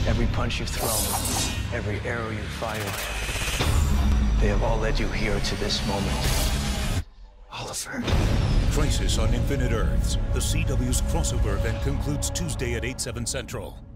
Every punch you've thrown, every arrow you fired, they have all led you here to this moment. Oliver. Crisis on Infinite Earths. The CW's crossover event concludes Tuesday at 8/7 Central.